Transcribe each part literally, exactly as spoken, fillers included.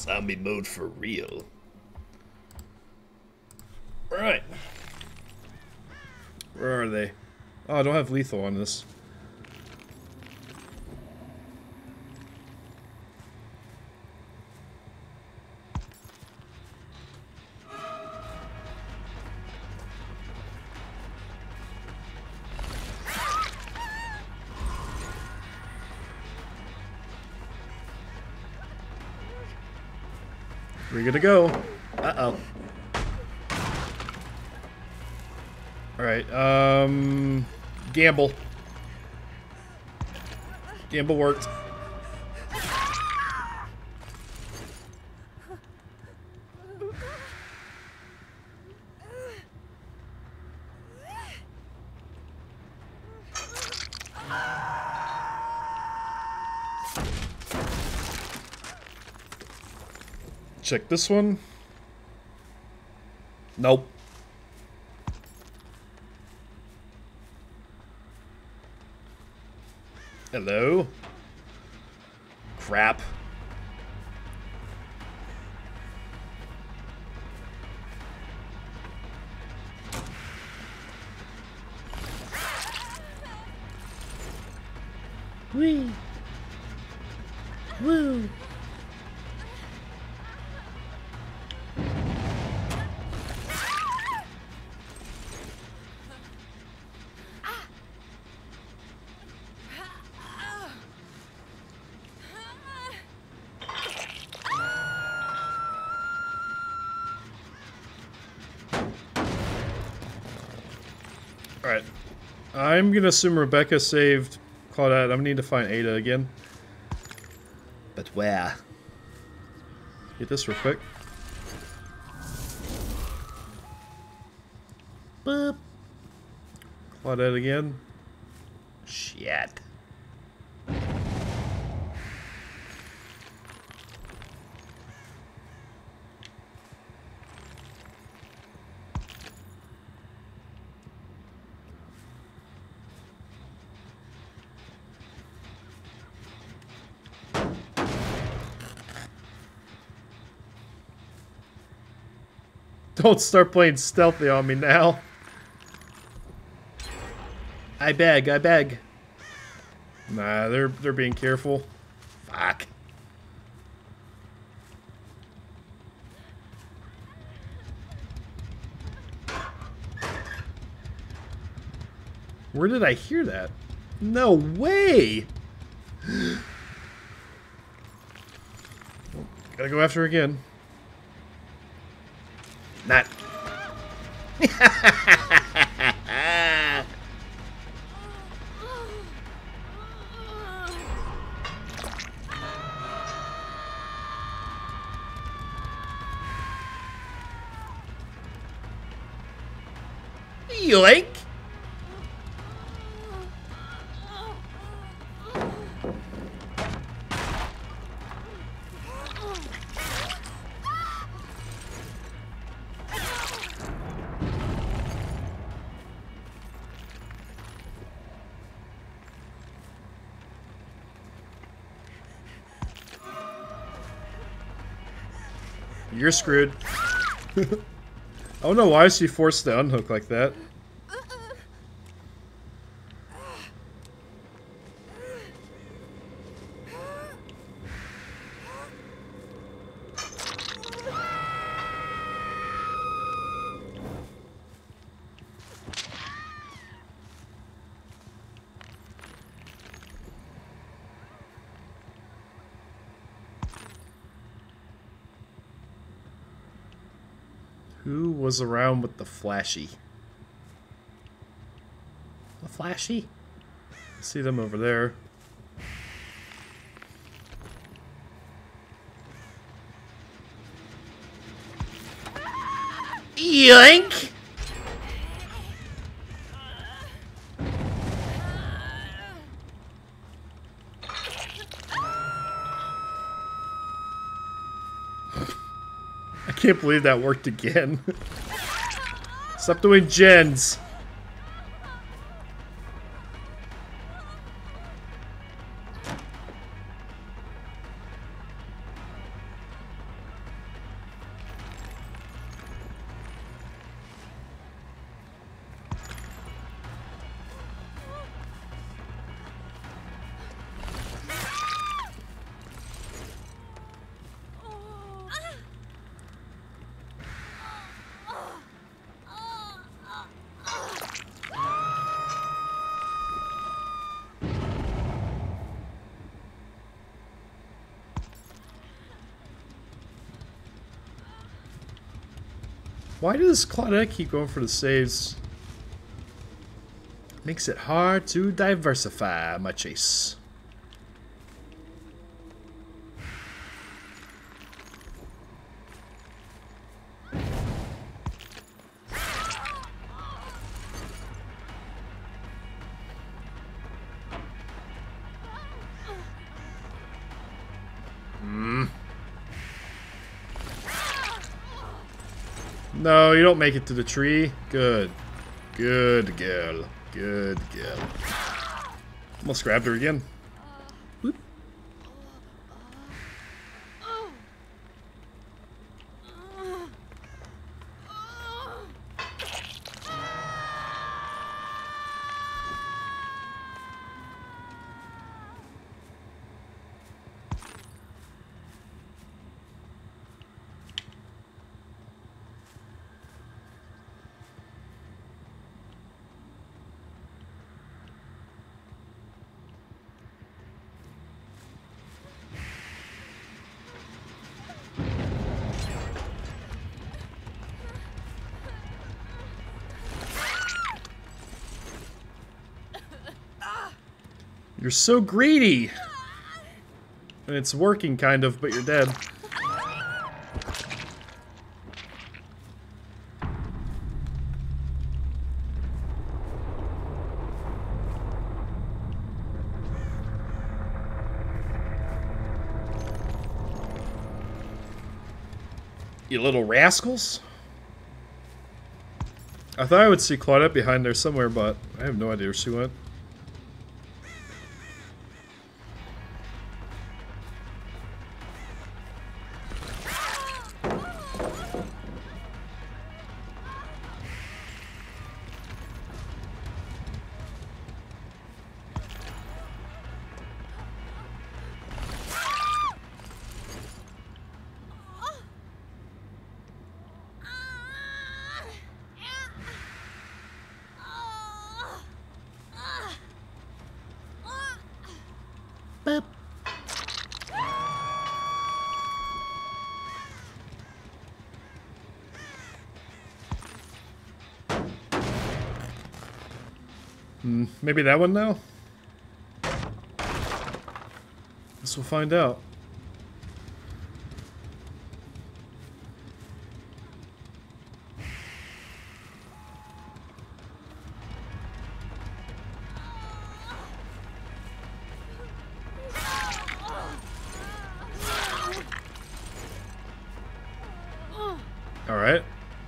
Zombie mode for real. Alright. Where are they? Oh, I don't have lethal on this. We're gonna go. Uh-oh. Alright, um... gamble. Gamble worked. Check this one. Nope. Hello? Crap. Whee! Woo! Alright. I'm gonna assume Rebecca saved Claudette. I'm gonna need to find Ada again. But where? Get this real quick. Boop. Claudette again. Shit. Don't start playing stealthy on me now. I beg, I beg. Nah, they're they're being careful. Fuck. Where did I hear that? No way. Gotta go after her again. Not. Yoink. You're screwed. I don't know why she forced to unhook like that. Who was around with the flashy? The flashy? See them over there. Yoink! I can't believe that worked again. Stop doing gens. Why does Claudette keep going for the saves? Makes it hard to diversify my chase. No, you don't make it to the tree. Good. Good girl. Good girl. Almost grabbed her again. Whoop. You're so greedy! And it's working, kind of, but you're dead. You little rascals! I thought I would see Claudette behind there somewhere, but I have no idea where she went. Boop. Hmm, maybe that one now? Guess we'll find out. All right.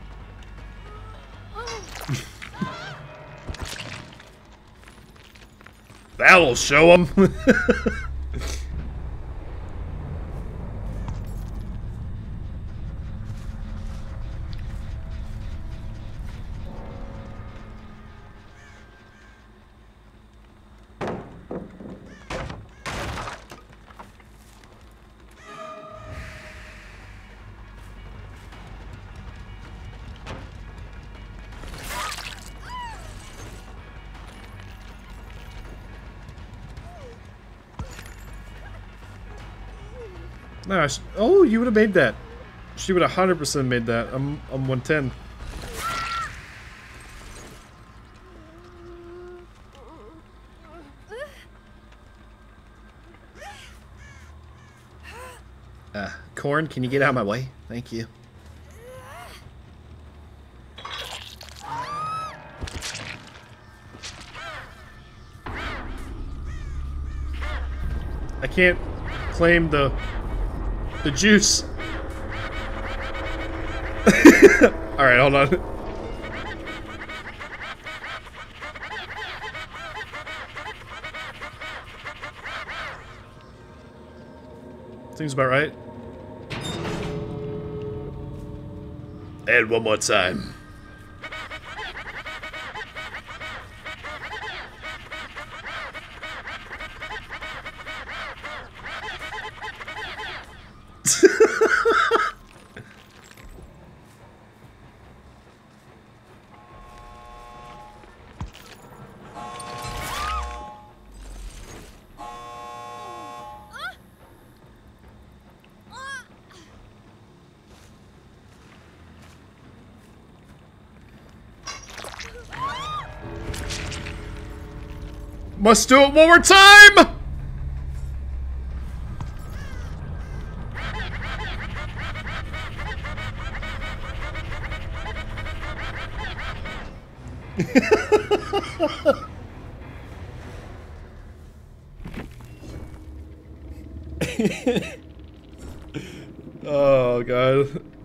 That'll show him. No, I oh, you would have made that. She would have one hundred percent made that. I'm, I'm one ten. Uh, Corn, can you get out of my way? Thank you. I can't claim the the juice. All right, hold on. Seems about right. And one more time. Must do it one more time! Oh god.